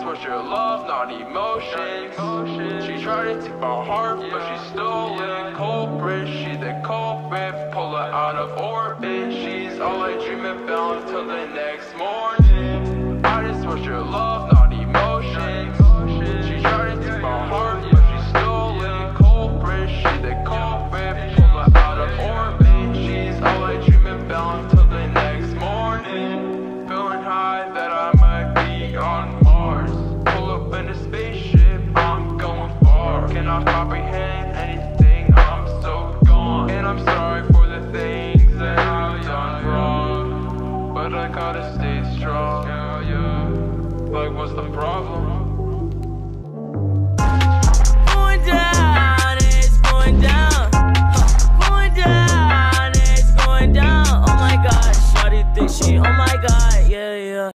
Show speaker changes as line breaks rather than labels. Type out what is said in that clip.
was your love, not emotions. She tried to take my heart, but she stole it. Culprit, she the culprit. Pull her out of orbit. She's all I dream about until the next morning. I just was your love, not emotions. She tried to take my heart, but she stole it. Culprit, she the culprit. Pull her out of orbit. She's all I dream about until the next morning. Feeling high that I might be on Mars. Pull up in a spaceship, I'm going far. Cannot comprehend anything, I'm so gone. And I'm sorry for the things that I've done wrong, but I gotta stay strong. Like what's the problem?